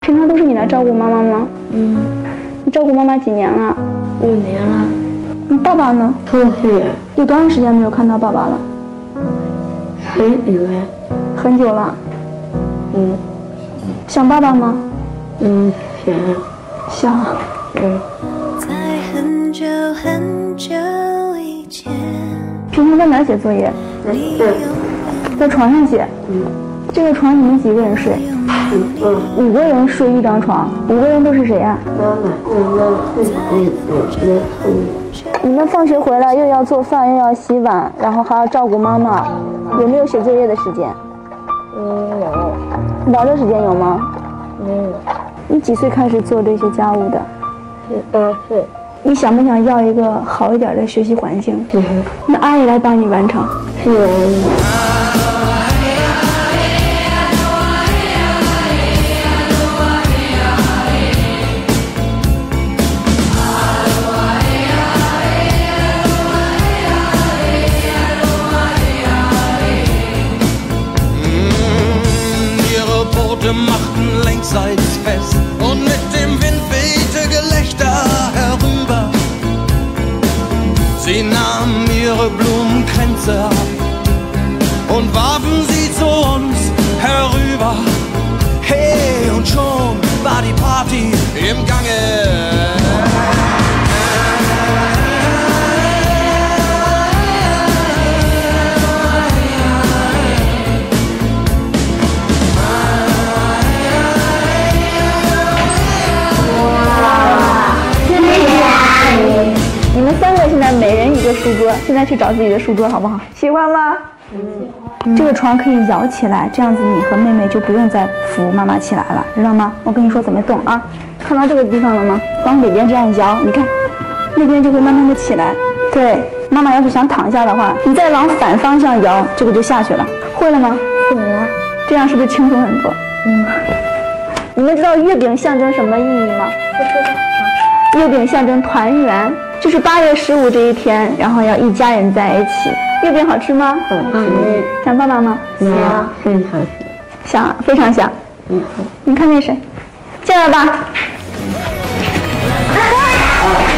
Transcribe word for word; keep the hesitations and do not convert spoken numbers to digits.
平常都是你来照顾妈妈吗？ 嗯。 你照顾妈妈几年了？ 五年了。 你爸爸呢？ 出去。 有多长时间没有看到爸爸了？ 很久了。 很久了。 嗯。 想爸爸吗？ 嗯，想。 想。 嗯。 在很久很久以前。 平常在哪写作业？ 对。 在床上写。 嗯。 这个床你们几个人睡？ 嗯。 五个人睡一张床，五个人都是谁呀？ 妈妈，妈妈自己做的饭。 你们放学回来又要做饭，又要洗碗，然后还要照顾妈妈，有没有写作业的时间？ 嗯，有。 玩的时间有吗？ 没有。 你几岁开始做这些家务的？ 十八岁。 你想不想要一个好一点的学习环境？ 嗯。 那阿姨来帮你完成。 是啊。 machten längsseits fest und mit dem Wind wehte Gelächter herüber. Sie nahmen ihre Blumenkränze ab und warfen sie zu uns herüber. Hey, und schon war die Party im Gange. 现在每人一个书桌，现在去找自己的书桌好不好？喜欢吗？嗯。这个床可以摇起来，这样子你和妹妹就不用再扶妈妈起来了，知道吗？我跟你说怎么动啊？看到这个地方了吗？往里边这样摇，你看，那边就会慢慢的起来。对，妈妈要是想躺下的话，你再往反方向摇，这个就下去了。会了吗？ 会了。 这样是不是轻松很多？嗯。你们知道月饼象征什么意义吗？ 不知道。 月饼象征团圆。就是八月十五这一天，然后要一家人在一起。月饼好吃吗？ 嗯嗯。 想爸爸吗？ 想，非常想。 想，非常想。 嗯。 你看那谁，进来吧。